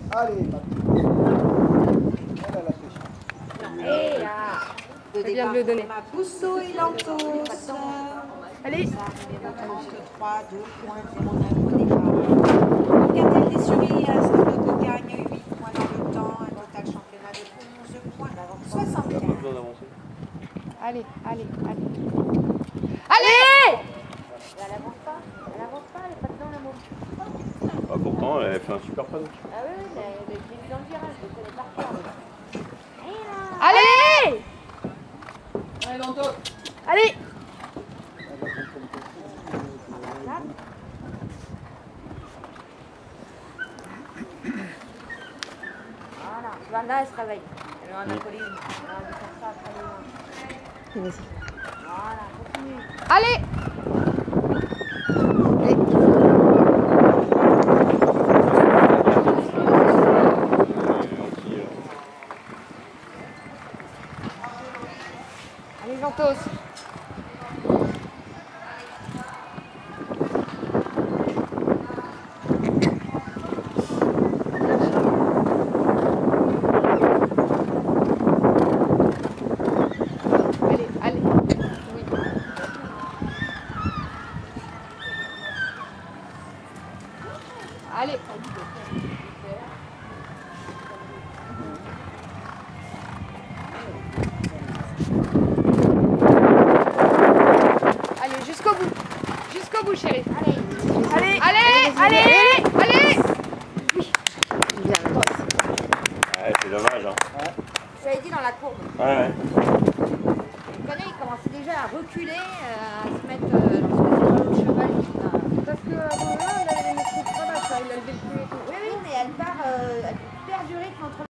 Allez, ma petite. Elle a la pêche. Et là, Je viens de le donner. ma Pousso et Lantos. Allez. Ça, numéro 33, 2 points, 09 au départ. Coca-Tel des Suris, un stade de gagne 8 points dans le temps, un total championnat de 11 points, 75. Allez, allez, allez. Allez! Elle avance pas, elle est pas dedans la môme. Ah, pourtant, elle fait un super panneau. Ah oui, mais j'ai vu dans le virage, je le connais par cœur. Allez! Allez, Lantos. Allez! Voilà, Vanna elle se réveille. Elle a un alcoolisme. Elle a dû faire ça après le... Vas-y. Voilà, continue. Allez! Allez, Lantos. Allez, allez. Oui. Allez. Allez, jusqu'au bout. Jusqu'au bout, chérie. Allez. Allez, allez, allez, allez. Ouais, c'est dommage, hein. J'avais dit dans la courbe. Ouais. Tu connais, il commençait déjà à reculer, à se mettre dans le cheval. Parce que avant là, il avait les mètres de travail, il a levé le pied et tout. Oui, oui, mais elle part,